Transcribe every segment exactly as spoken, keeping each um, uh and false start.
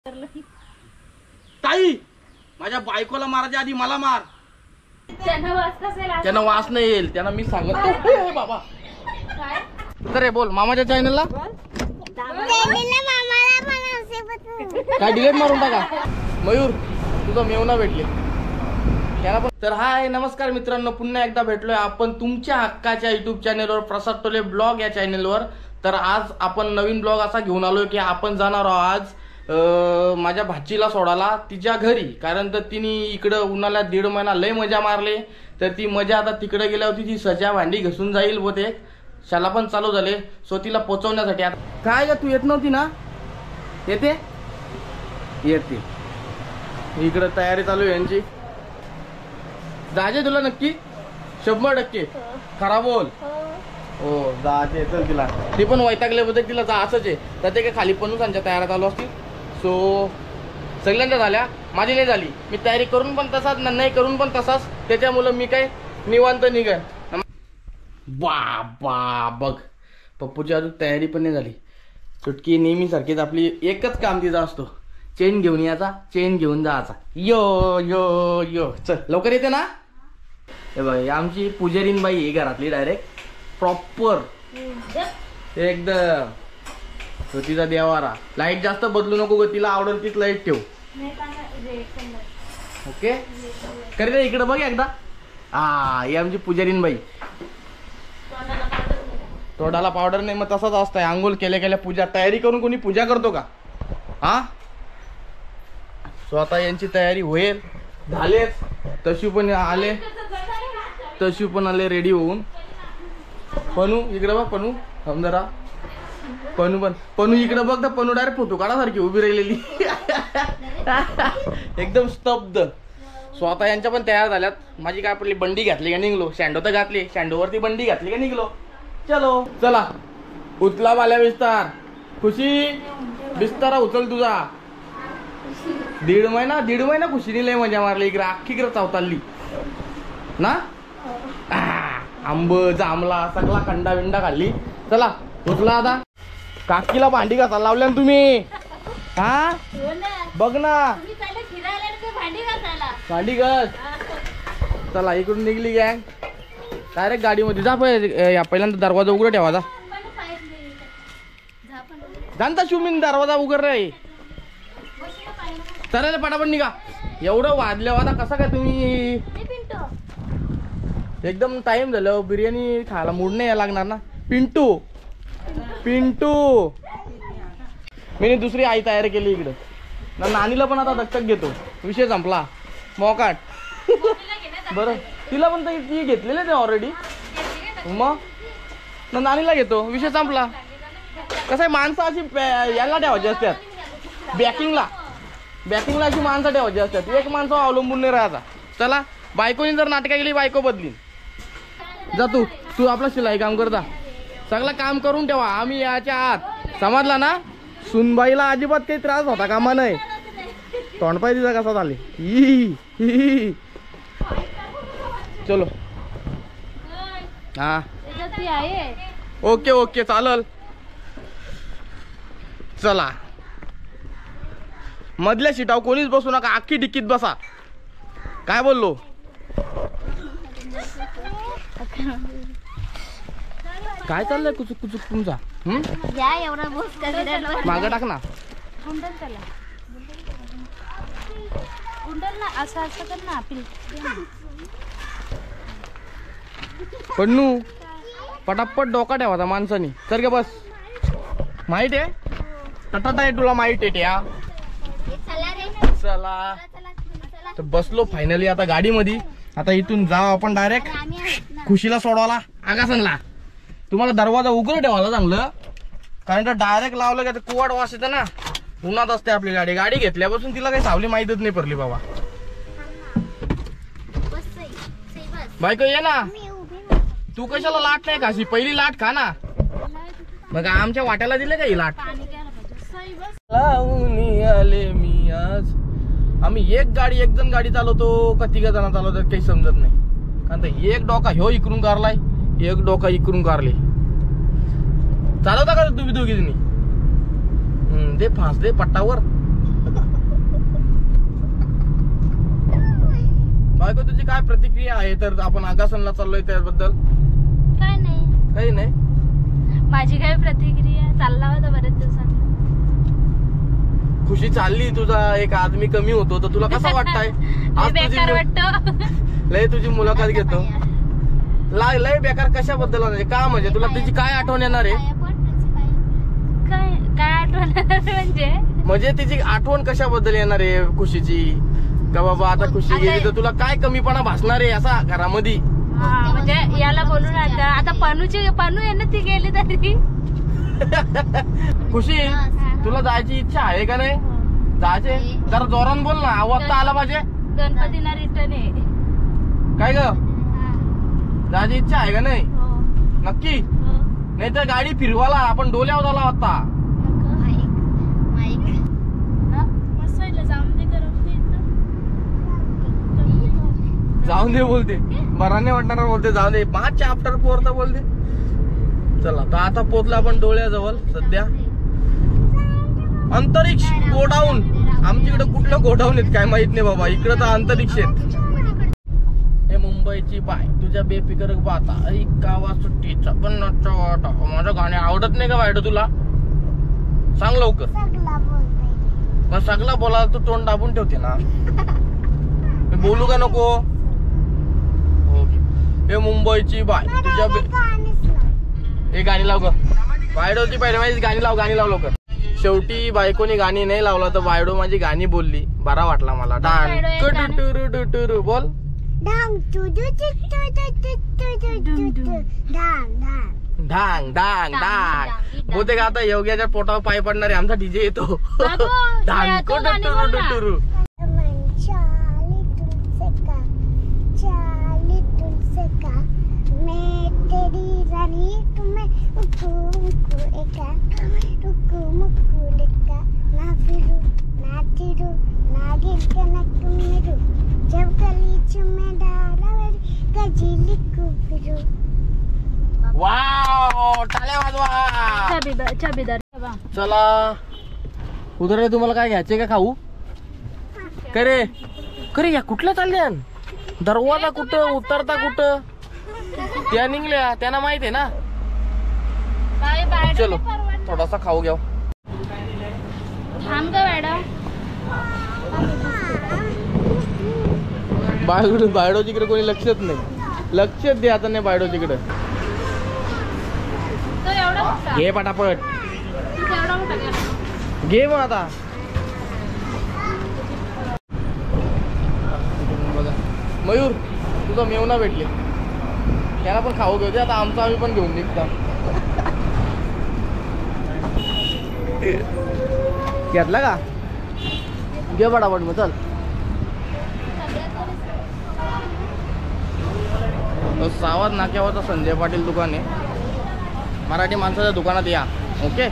ताई माझ्या बायकोला मारायच्या आधी मला मार. त्यांना वास कसा येईल? त्यांना वास नाही येईल. त्यांना मी सांगतो. ए बाबा काय तर बोल मामाच्या चॅनलला काय डिलीट मारून टाका. मयूर तुझा मेवना भेटले त्याला पण. तर हाय नमस्कार मित्रांनो, पुन्हा एकदा भेटलोय आपण तुमच्या हक्काच्या युट्यूब चॅनलवर प्रसाद टोले ब्लॉग या चॅनलवर. तर आज आपण नवीन ब्लॉग असा घेऊन आलोय की आपण जाणार आहोत आज माझ्या भाचीला सोडायला तिच्या घरी. कारण तर तिने इकडं उन्हाळ्यात दीड महिना लय मजा मारले. तर ती मजा आता तिकडे गेल्यावर ती सजा भांडी घसून जाईल व ते शाला पण चालू झाले. सो तिला पोचवण्यासाठी आता काय ग तू येत नव्हती ना? येते येते इकडे तयारी चालू आहे यांची. जायचे तुला नक्की शंभर टक्के खरा बोल. हो जायचे चल तिला. ती पण वैतागले होते तिला जा असंच आहे. तर ते काय खाली पण त्यांच्या तयाऱ्या चालू असतील. सो सगळ्यांच्या झाल्या, माझी नाही झाली. मी तयारी करून पण तसाच नाही करून पण तसाच. त्याच्यामुळे मी काय निवांत निघन. बाबा बघ पप्पूची अजून तयारी पण नाही झाली. चुटकी नेहमी सारखीच आपली एकच काम तिचा असतो, चेन घेऊन यायचा चेन घेऊन जायचा. यो यो यो चल लवकर येते ना. हे बघ आमची पुजारीन बाई आहे घरातली डायरेक्ट प्रॉपर एकदम. तो तिचा देवारा. लाईट जास्त बदलू नको ग, तिला आवडेल तीच लाईट ठेव. ओके करे रे इकडे बघ एकदा. हा ही आमची पुजारीन बाई. तोंडाला पावडर नाही मग तसाच असतंय. आंघोळ केल्या केल्या पूजा तयारी करून कोणी पूजा करतो का? हा स्वतः यांची तयारी होईल झालेच. तशी पण आले तशी पण आले रेडी होऊन. पनू इकडे बघ पनू जरा. पनू पण पनू इकडे बघ तर पनू डायरेक्ट फोटो काढासारखी उभी राहिलेली एकदम स्तब्ध. स्वतः यांच्या पण तयार झाल्यात. माझी काय आपली बंडी घातली का निघलो. शँडो तर घातली, शँडोवरती बंडी घातली का निघलो. चलो चला उचला माल्या बिस्तार. खुशी बिस्तारा उचल तुझा. दीड महिना दीड महिना खुशीने लय मजा मारली. इकडे अख्खी इकडे चावताली ना. आंब जांभला सगळा कंडा बिंडा खाल्ली. चला उचला आता. काकीला भांडी घासायला लावल्या ना तुम्ही. हा बघ ना भांडी घास. चला इकडून निघली गँग डायरेक्ट गाडीमध्ये. जा या पहिल्यांदा दरवाजा उघडा ठेवायचा. जाणता शिवमीन दरवाजा उघड रे. चला पटापट निघा. एवढं वाजल्या आता कसं काय तुम्ही. एकदम टाइम झालं. बिर्याणी खायला मूड नाही यायला लागणार ना. पिंटू पिंटू मी दुसरी आई तयार केली इकडं ना. नानीला पण आता दत्तक घेतो. विषय संपला मोकाट. बरं तिला पण ती घेतलेले ते ऑलरेडी. मग ना नानीला घेतो. विषय संपला. कसं आहे माणसं अशी याला ठेवायची असतात बॅकिंगला. बॅकिंगला अशी माणसं ठेवायची असतात. एक माणसं अवलंबून नाही राहायचा. चला बायकोनी जर नाटका केली बायको बदलीन. जा तू तू आपला शिलाई काम करता. सगळं काम करून ठेवा. आम्ही याच्या आत समजला ना. सुनबाईला अजिबात काही त्रास होता कामा नाही. तोंडपाय तिचा कसा झाले. ही चलो हा ओके ओके चालल. चला मधल्या सीटावर कोणीच बसू नका. अख्खी डिक्कीत बसा. काय बोललो. काय चाललंय कुचुक कुचुक तुमचा. मागं टाक ना. पन्नू पटापट डोका ठेवायचा माणसानी. तर का बस माहित आहे टटाटा आहे तुला माहित आहे त्या. चला तर बसलो फायनली आता गाडीमध्ये. आता इथून जाऊ आपण डायरेक्ट खुशीला सोडवायला आगासनला. तुम्हाला दरवाजा उघड ठेवायला चांगलं. कारण तर डायरेक्ट लावलं का कुवाड वास येतं ना. उन्हात असते आपली गाडी. गाडी घेतल्यापासून तिला काही सावली माहीतच नाही पडली बाबा. बायको ये ना. तू कशाला लाट नाही खाशी. पहिली लाट खा ना. मग आमच्या वाट्याला दिले का ही लाट. लावून आले मी आज. आम्ही एक गाडी एक जण गाडी चालवतो का तिघ जण चालवतात काही समजत नाही. कारण तर एक डोका ह्यो इकडून कारलाय एक डोका इकडून कारले. चालवता का तुम्ही दोघी जणी. दे फास दे पट्टावर. तुझी काय प्रतिक्रिया आहे तर आपण आगासनला चाललोय त्याबद्दल? काय नाही, काही नाही. माझी काय प्रतिक्रिया, चालला होता बरेच दिवसांनी. खुशी चालली, तुझा एक आदमी कमी होतो तर तुला कसं वाटतंय? आज तुझी बेकार वाटत. लय तुझी मुलाखत घेतो. लय लय बेकार कशाबद्दल म्हणजे का म्हणजे तुला तिची काय आठवण येणार आहे? काय काय आठवण म्हणजे म्हणजे तिची आठवण कशाबद्दल येणार आहे खुशीची? का बाबा आता खुशी गेली तर तुला काय कमीपणा भासणार आहे असा घरामध्ये? हा, म्हणजे याला बोलून आता आता पनूची पनू आहे ना, ती गेली तरी. खुशी तुला जायची इच्छा आहे का नाही? जायचे जरा जोरान बोल ना, आवाज तर आला पाहिजे. गणपतीला रिटर्न आहे. काय ग, जायची इच्छा आहे का नाही? हो, नक्की? हो. नाही तर गाडी फिरवाला आपण डोल्यावर झाला होता. जाऊन दे बोलते, बराने वाटणार बोलते, जाऊन दे पाच आफ्टर फोर तर बोलते. चला तर आता पोहोचला आपण डोळ्याजवळ. सध्या अंतरिक्ष गोडाऊन, आमच्याकडे कुठलं गोडाऊन आहेत काय माहित नाही बाबा, इकडे तर अंतरिक्ष आहेत. हे मुंबईची बाय तुझ्या बेफिकर बाता ऐकावा सुट्टीचा पण वाटा. माझं गाणे आवडत नाही का वाईट तुला? सांग लवकर. मग सगळा बोला तू तोंड दाबून ठेवते ना, मी बोलू का नको? हे मुंबईची बाय तुझ्या हे गाणी लाव ग, बायडोची पाहिजे माझी गाणी लाव, गाणी लाव लवकर. शेवटी बायकोनी गाणी नाही लावला तर बायडो माझी गाणी बोलली, बरा वाटला मला. डान टुरू टुरू बोल. ढांग ढांग ढांग बोलते का आता योग्याच्या पोटावर पाय पडणारे आमचा डीजे येतो. ढांग टुरू टुरू. वाव, टाळ्या वाजवा. चला उधर तुम्हाला काय घ्यायचे का खाऊ? करे करे या कुठल्या चालल्या? दरवाजा कुठं, उतरता कुठं? त्या निघल्या, त्यांना माहित आहे ना. चलो थोडासा खाऊ घ्या. थांब का मॅडम, बायडो बायडो तिकडे कोणी लक्षच नाही, लक्षच दे आता नाही बायडो तिकडे. घे पटापट घे मग आता. बघा मयूर तुझा मेवना भेटले, त्याला पण खाऊ घेऊ दे आता, आमचा आम्ही पण घेऊन निघता. घेतला का? घे पटापट मग चल. सावध नाक्यावरचा संजय पाटील दुकान आहे, मराठी माणसाच्या दुकानात या. ओके,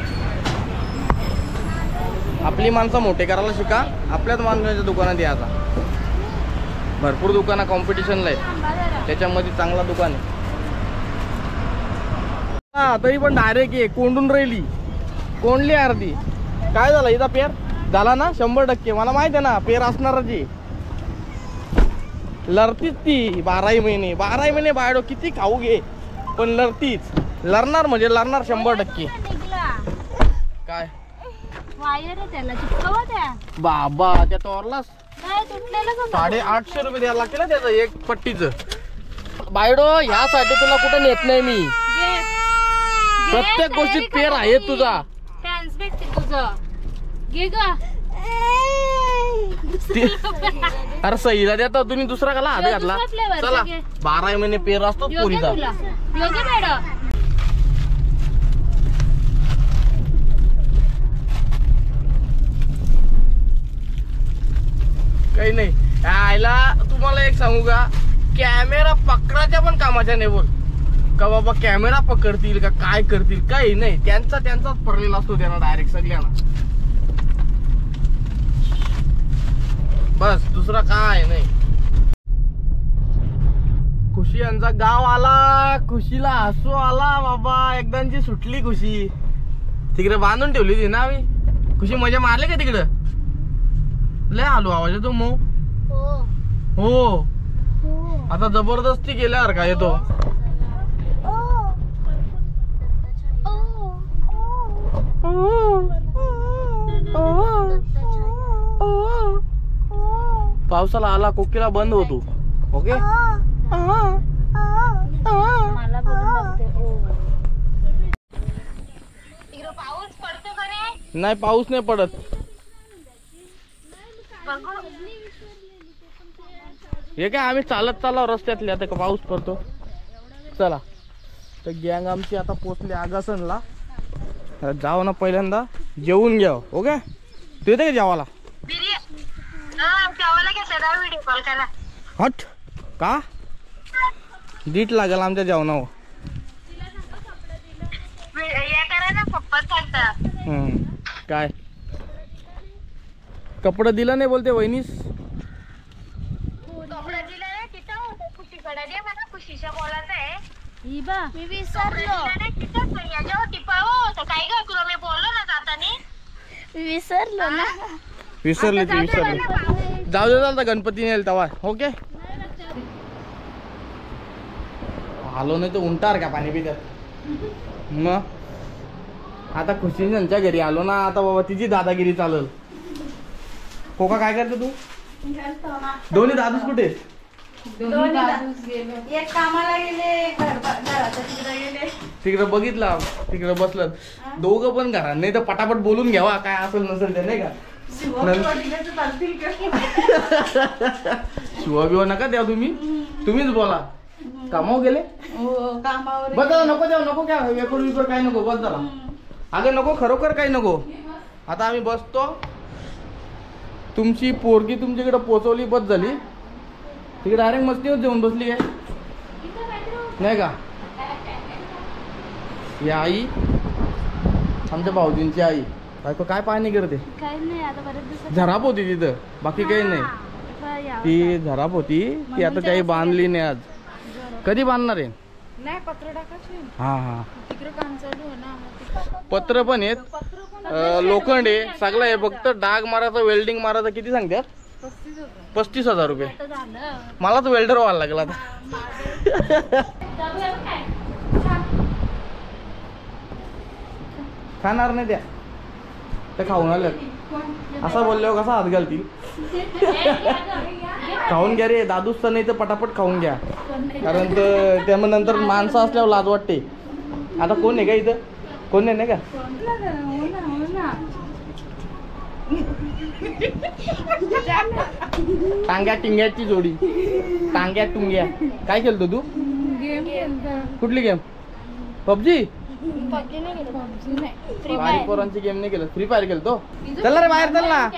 आपली माणसं मोठे करायला शिका, आपल्याच माणसाच्या दुकानात या. आता भरपूर दुकानं कॉम्पिटिशनला आहेत, त्याच्यामध्ये चांगला दुकान आहे. हा तरी पण डायरेक्ट ये कोंडून राहिली, कोंडली अर्धी. काय झालं इथं पेर झाला ना शंभर टक्के, मला माहित आहे ना पेर असणारची. लढतीच ती बाराही महिने बाराही महिने बायडो किती खाऊ घे पण लढतीच, लढणार म्हणजे लढणार शंभर टक्के. काय वायर आहे त्याला चिपकवा त्या. बाबा त्या तोरलास नाही तुटलेलं साडे आठशे रुपये द्यायला लागते ना त्याचं एक पट्टीच. बायडो ह्यासाठी तुला कुठं नेत नाही मी, प्रत्येक गोष्टीत पेर आहे तुझा. फॅन्स भेटते तुझं, घे ग. अरे सईला देता तुम्ही दुसरा कला हात घातला. चला बारा महिने पेर असतो पुरीचा. काही नाही आयला. तुम्हाला एक सांगू का, कॅमेरा पकडाच्या पण कामाच्या नाही बोल का बाबा, कॅमेरा पकडतील का काय करतील काही नाही, त्यांचा त्यांचाच पडलेला असतो त्यांना डायरेक्ट सगळ्यांना. बस दुसरा काय नाही. खुशी यांचा गाव आला, खुशीला हसू आला बाबा, एकदांची सुटली खुशी. तिकडे बांधून ठेवली ती ना आम्ही. खुशी मजा मारले का तिकडं? लय आलो आवाज येतो मऊ. हो हो आता जबरदस्ती केल्यावर का येतो. पावसाला आला कोकिला बंद होतो. ओके मला बोलून लागते ओ. इकडे पाऊस पडतो का रे? नाही पाऊस नाही पडत. हे काय आम्ही चालत चाललो रस्त्यातले. आता का पाऊस पडतो. चला तर गँग आमची आता पोचली आगासनला. जाऊ ना पहिल्यांदा जेवून घ्या. ओके तू येते का जेवायला? हट का डीट लागेल आमच्या जेवणावर. हम्म काय कपडे दिलं नाही बोलते वहिनीस. मी विसरलो विसरलो ना. विसरली ती विसरली. जाऊ दे चालता गणपती नेल तवा. ओके आलो नाही तर उंटार का पाणी पितात. मग आता खुशी त्यांच्या घरी आलो ना. आता बाबा तिची दादागिरी चालल. कोका काय करते तू? दोन्ही दादूच कुठे? एक कामाला गेले तिकडे बघितला तिकडे बसलं. दोघं पण घरा नाही तर पटापट बोलून घ्यावा काय असेल नसेल ते नाही का. शिवा बिवा नका द्या तुम्ही. तुम्हीच बोला. कामावर गेले बस झाला. नको द्या नको क्या वेपर विपर काही नको. बस झाला. अगं नको खरोखर काही नको. आता आम्ही बसतो. तुमची पोरगी तुमच्याकडे पोचवली बस झाली. तिकडे डायरेक्ट मस्तीवर जेवून बसली काय नाही का. ही आई आमच्या भाऊजींची आई. बायको काय पाहणी करते? काही नाही आता बरेच दिवस झराप होती तिथं बाकी काही नाही. ती झराप होती ती आता त्याही बांधली नाही. आज कधी बांधणार आहे? नाही पत्र टाकायचे. हा हा तिकडे काम चालू आहे ना. पत्र पण आहेत. लोखंड आहे सगळं आहे. फक्त डाग मारायचं वेल्डिंग मारायचं किती सांगतात? पस्तीस हजार रुपये. मला तर वेल्डर व्हायला लागला आता. खाणार नाही त्या ते खाऊन आल्या. असा बोलल्यावर कसा हात घालतील. खाऊन घ्या रे दादूच नाही तर पटापट खाऊन घ्या. कारण तर त्यामुळे नंतर माणसं असल्यावर लाज वाटते. आता कोण आहे का इथं? कोण नाही का? टांग्या टिंग्याची जोडी. टांग्या टुंग्या. काय खेळतो तू? कुठली गेम? पबजी. बारीक पोरांची गेम नाही केलं. फ्री फायर खेळतो. चल ना रे बाहेर चल ना.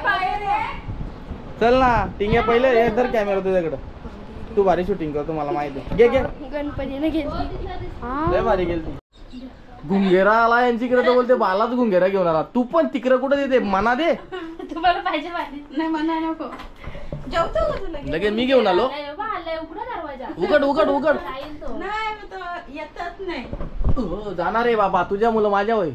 चल ना टिंग्या पहिले हे धर कॅमेरा तुझ्याकडं. तू भारी शूटिंग करतो मला माहिती आहे. घे घे गणपतीने घेतली. लय भारी गेलती. घुंगेरा आला यांच्याकडे तर बोलते बालाच घुंगेरा घेऊन आला. तू पण तिकडे कुठे देते मना दे. तुम्हाला पाहिजे नाही म्हणा नको. जेवतो लगेच मी घेऊन आलो. उघड उघड उघड. येतच नाही. जाणार आहे बाबा तुझ्या मुलं माझ्या होय.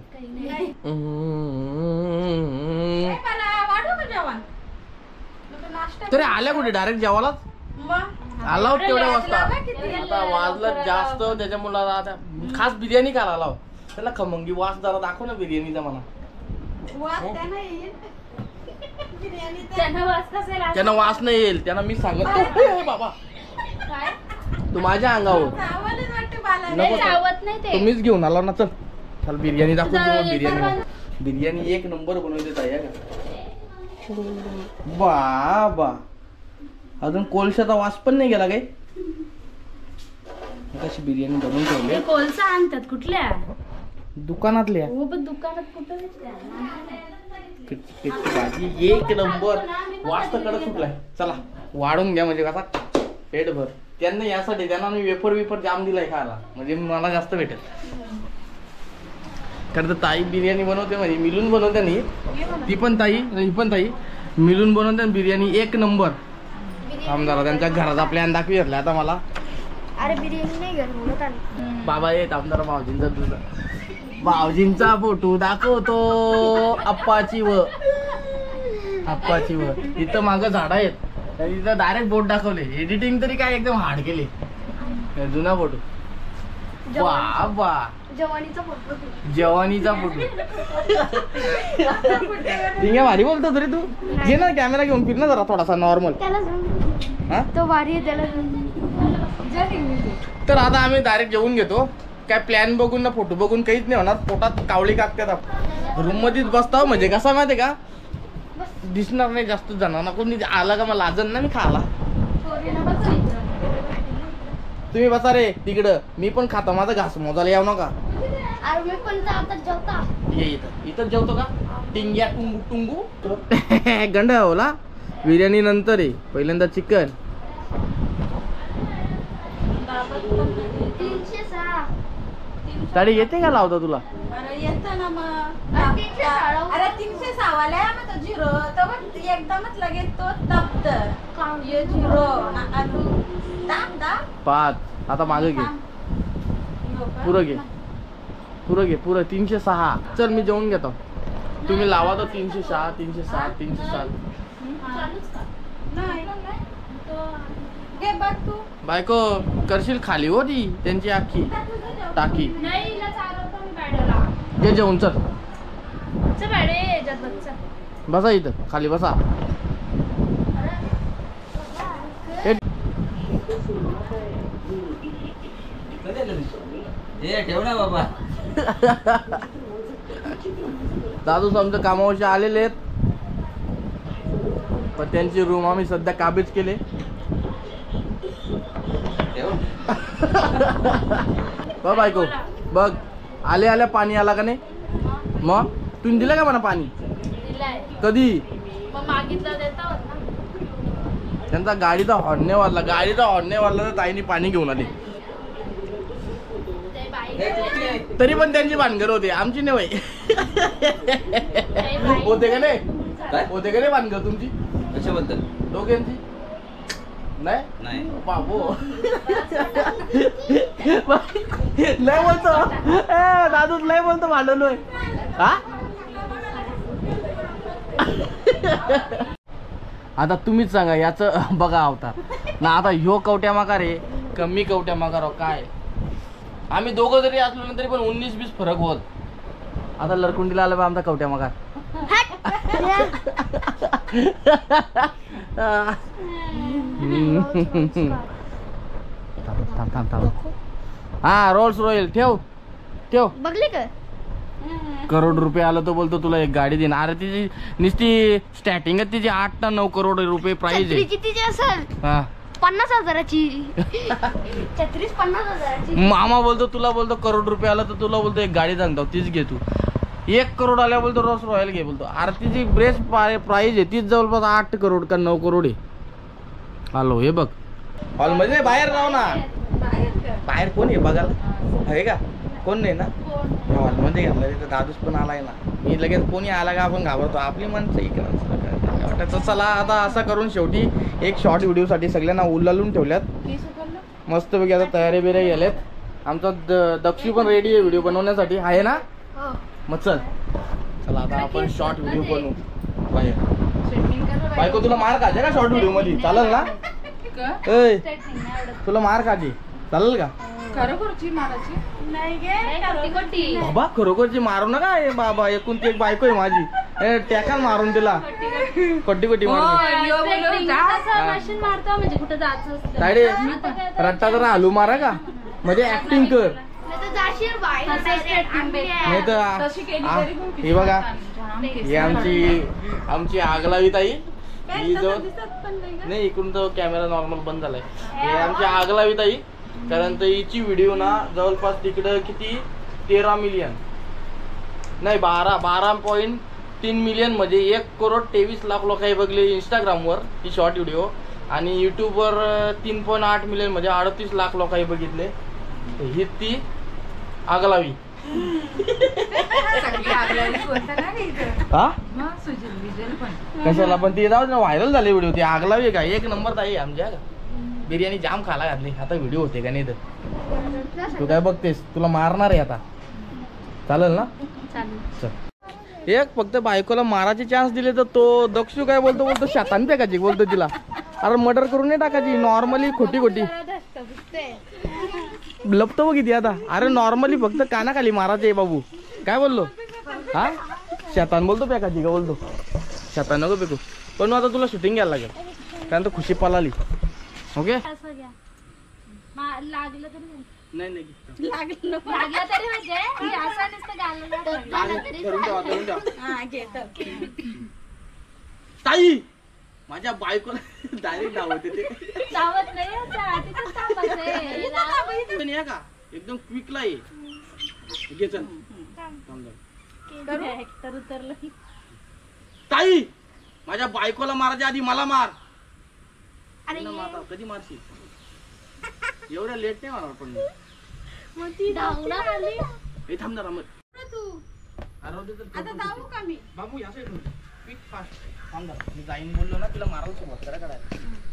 तरी आल्या कुठे डायरेक्ट जेवायलाच आला तेवढ्या वाजता. आता वाजलं जास्त त्याच्या मुलाला आता खास बिर्याणी करायला आला. त्याला खमंगी वास जरा दाखव ना बिर्याणीचा मला. त्यांना वास नाही येईल. त्यांना मी सांगत बाबा तू माझ्या अंगावर नको. तुम्हीच घेऊन आला ना. चल चल बिर्याणी दाखव. बिर्याणी बिर्याणी एक नंबर बनवते ताई का. बाबा अजून कोळशाचा वास पण नाही गेला काय. कशी बिर्याणी बनवून ठेवली. कोळसा आणतात कुठल्या दुकानातल्या. हो पण दुकानात कुठं भाजी एक नंबर. वास तर कडक सुटलाय. चला वाढून घ्या म्हणजे कसा पेट भर. त्यांना यासाठी त्यांना मी वेफर वेफर जाम दिलाय खायला म्हणजे मला जास्त भेटेल. कारण तर ताई बिर्याणी बनवते म्हणजे मिळून बनवते नाही. ती पण ताई ही पण ताई मिळून बनवते बिर्याणी एक नंबर. आमदार त्यांच्या घराचा प्लॅन दाखवी घेतला आता मला. अरे बिर्याणी नाही घर बाबा येत आमदार भाऊजींचा तुझा भाऊजींचा फोटो दाखवतो. अप्पाची व अप्पाची व इथं मागं झाड आहेत. तिथं डायरेक्ट बोट दाखवले. एडिटिंग तरी काय एकदम हार्ड केले. जुना फोटो वा वा जवानीचा फोटो जवानीचा फोटो. ठीक आहे भारी बोलतो तरी तू. घे ना कॅमेरा घेऊन फिर ना जरा थोडासा नॉर्मल. हा तो भारी आहे त्याला. तर आता आम्ही डायरेक्ट जेवून घेतो. काय प्लॅन बघून ना फोटो बघून काहीच नाही होणार. पोटात कावळी कागतात. रूम मध्येच बसता म्हणजे कसा माहितीये का दिसणार नाही जास्त जणांना. कोणी आला का मला लाजन ना मी खाला. तुम्ही बसा रे तिकडं. मी पण खातो माझा घास मोजायला याव नका. मी पण जेवता ये इथं इथं जेवतो का टिंग्या टुंगू टुंगू. गंड होला बिर्याणी नंतर आहे. पहिल्यांदा चिकन. साडी येते का लावता तुला. येतं ना मग. अरे तीनशे सहावाला आहे मग तो झिरो तो मग एकदमच लगेच तो तप्त ये झिरो दाब दाब पाच. आता मागे घे पुरं घे पुरं घे पुरं. तीनशे सहा. चल मी जेवून घेतो. तुम्ही लावा तर तीनशे सहा तीनशे सहा तीनशे सात. नाही घे बघ तू. बायको करशील खाली हो ती त्यांची आखी टाकी. घे जेवून चल. बसा इथं खाली बसा. ठेव ना बाबा. दादू आमच्या कामावरचे आलेले आहेत पण त्यांची रूम आम्ही सध्या काबीज केले. बघ बायको बघ आले आल्या पाणी आला का नाही. मग तुम्ही दिलं का मला पाणी कधी. त्यांचा गाडीचा हॉर्ने वाजला. गाडीचा हॉर्ने वाजला तर ताईने पाणी घेऊन आली. तरी पण त्यांची भानगड होते आमची नाही. होते का नाही होते का नाही भानगड तुमची कशाबद्दल. दोघांची नाही नाही बाबू. लय बोलतो दादूच लय बोलतो भांडलोय. हा आता तुम्हीच सांगा याचं बघा अवतार ना. आता ह्यो कवट्या माकार आहे कमी कवट्या माकार काय. आम्ही दोघं जरी असलो ना तरी पण उन्नीस बीस फरक होत. आता लरकुंडीला आलं बा आमचा कवट्या माकार. थांब थांब थांब. हा रोल्स रॉयल ठेव ठेव. बघली का करोड रुपये आलं तो बोलतो तुला एक गाडी देणार. अरे तिची नुसती स्टार्टिंग तिची आठ ना नऊ करोड रुपये प्राइस आहे. तिची असेल हा पन्नास हजाराची. छत्रीस पन्नास हजाराची. मामा बोलतो तुला बोलतो करोड रुपये आला तर तुला बोलतो एक गाडी सांगतो तीच घे तू. एक करोड आल्या बोलतो रोल्स रॉयल घे बोलतो. अरे तिची ब्रेस प्राइस आहे तीच जवळपास आठ करोड का नऊ करोड आहे. हॅलो हे बघ हॉलमध्ये बाहेर राहू ना. बाहेर कोण आहे बघायला आहे का कोण नाही ना. हॉलमध्ये घेतलं तिथं दादूस पण आलाय ना. मी लगेच कोणी आला का आपण घाबरतो. आपली माणसं इकडं वाटायचं. चला आता असं करून शेवटी एक शॉर्ट व्हिडिओसाठी सगळ्यांना उलालून ठेवल्यात. मस्तपैकी आता तयारी बिऱ्या गेल्यात. आमचा दक्षी पण रेडी आहे व्हिडिओ बनवण्यासाठी आहे ना. मग चल चला आता आपण शॉर्ट व्हिडिओ बनवू. बाहेर बायको तुला मार खायचे का शॉर्ट व्हिडिओ मध्ये चालेल ना. ए तुला मार खायची चालेल का. खरोखरची माराची नाही बाबा खरोखरची मारू नका. ए बाबा एकूण ती एक बायको आहे माझी. ए टॅकाल मारून तिला कट्टी कट्टी मारून. म्हणजे कुठं जायचं काय रे रट्टा जरा हलू मारा का म्हणजे ऍक्टिंग कर. नाही तर हे बघा ही आमची आमची आगलावी ताई. ही जो नाही इकडून तो कॅमेरा नॉर्मल बंद झालाय. हे आमची आगलावी ताई. कारण तर हिची व्हिडिओ ना जवळपास तिकडं किती तेरा मिलियन नाही बारा बारा पॉईंट तीन मिलियन म्हणजे एक करोड तेवीस लाख लोकांनी बघले इंस्टाग्रामवर ही शॉर्ट व्हिडिओ. आणि युट्यूबवर तीन पॉईंट आठ मिलियन म्हणजे अडतीस लाख लोकांनी बघितले. ही ती आगलावी. हा कशाला पण ती जाऊ व्हायरल झाले व्हिडिओ. ती आगलावी का एक नंबर ताई आमच्या. बिर्याणी जाम खाला घातली. आता व्हिडिओ होते का नाही तर तू काय बघतेस तुला मारणार आहे आता चालेल ना. चल एक फक्त बायकोला मारायचे चान्स दिले तर तो दक्षू काय बोलतो बोलतो शतान फेकायची बोलतो तिला. अरे मर्डर करून नाही टाकायची, नॉर्मली खोटी खोटी लपतो बघ किती आता. अरे नॉर्मली फक्त कानाखाली मारायचे बाबू. काय बोललो हा शतान बोलतो पेकाची का बोलतो शतान नको पेकू. पण आता तुला शूटिंग घ्यायला लागेल कारण तर खुशी पळाली. ओके लागलं तरी नाही नाही लागलं लागलं तरी म्हणजे असं नुसतं घालून हा घेत ताई माझ्या बायकोला डायरेक्ट धावते ते चावत नाही का एकदम क्विकला ये घे चल. तर उतरलं ताई माझ्या बायकोला मारायच्या आधी मला मार. अरे तिला मारता. कधी मारशील एवढ्या लेट नाही मारणार पण मी. मग ती धावणार आली हे थांब जरा मग तू अरे तर आता जाऊ का मी बाबू या साईड क्विक फास्ट थांब जरा. मी जाईन बोललो ना तिला मारायला सुरुवात करा करायला.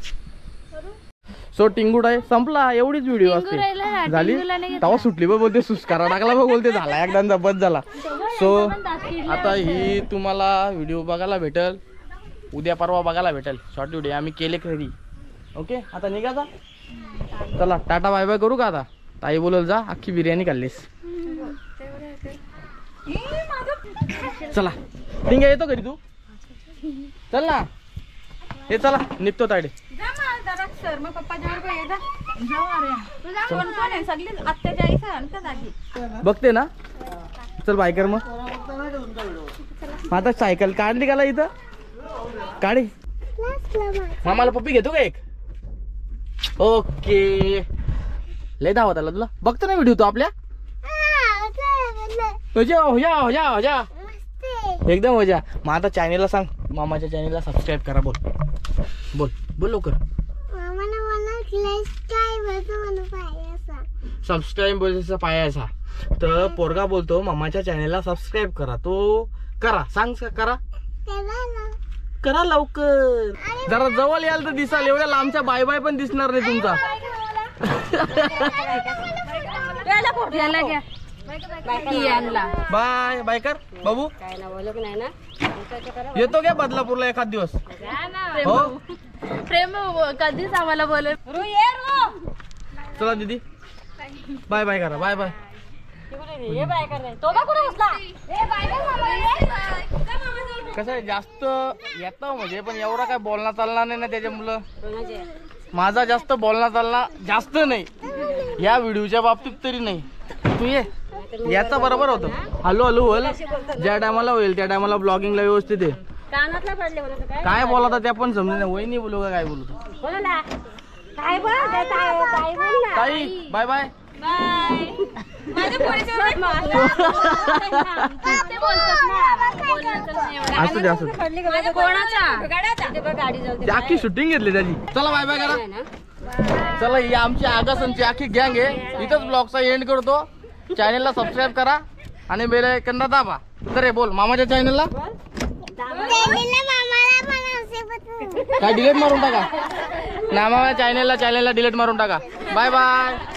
सो टिंगूड आहे संपला. एवढीच व्हिडिओ असते टिंगुरायला- झाली टिंगूला नाही घेतला. तेव्हा सुटली बघ बोलते सुस्कारा टाकला बघ बोलते झाला एकदा बस झाला. सो आता ही तुम्हाला व्हिडिओ बघायला भेटल उद्या परवा बघायला भेटेल. शॉर्ट व्हिडिओ आम्ही केले खरी. ओके आता निघाचा चला टाटा बाय बाय करू का आता. ताई बोलल जा अख्खी बिर्याणी खाल्लीस. चला ठीक आहे येतो घरी तू चल ना. हे चला निघतो तायडे. जा मग जरा सर मग पप्पाच्या बरोबर ये जा. जाऊ अरे कोण कोण आहे सगळी आत्याच्या आई सर का जागी बघते ना चल बाय कर मग. आता सायकल काढली का इथं काढी. मामाला पप्पी घेतो का एक. ओके लय धावत आला तुला. बघतो ना व्हिडिओ तू आपल्या मजा मजा मजा मजा एकदम मजा. मग आता चॅनेलला सांग मामाच्या चॅनेलला सबस्क्राईब करा. बोल बोल बोल लवकर. सबस्क्राईब बोलायचा पायाचा तर पोरगा बोलतो मामाच्या चॅनेलला सबस्क्राईब करा. तो करा सांग करा करा लवकर. जरा जवळ याल तर दिसाल. एवढ्या लांबच्या बाय बाय पण दिसणार नाही तुमचा. याला घ्या यांना बाय बाय कर बाबू. येतो क्या बदलापूरला एखाद दिवस. हो प्रेम कधीच आम्हाला बोल. चला दीदी बाय बाय करा. Bye bye. कसं आहे जास्त येतं म्हणजे पण एवढा काय बोलणं चालणार नाही ना त्याच्यामुळं. माझा जास्त बोलणं चालणार जास्त नाही या व्हिडिओच्या बाबतीत तरी नाही. तू ये याचा बरोबर होतं हॅलो हॅलो होईल ज्या टायमाला होईल त्या टायमाला ब्लॉगिंगला व्यवस्थित आहे. काय बोलता त्या पण समजून नाही. वही नाही बोलू का काय बोलतो. ताई बाय बाय. असू दे असू दे. आखी शूटिंग घेतली त्याची. चला बाय बाय करा. चला ही आमची आगासनची आखी गँग आहे. इथंच ब्लॉगचा एंड करतो. चॅनेलला सबस्क्राईब करा आणि बेल आयकॉनला दाबा. तर हे बोल मामाच्या चॅनेलला काय डिलीट मारून टाका. नामाच्या चॅनेलला चॅनेलला डिलीट मारून टाका. Bye bye.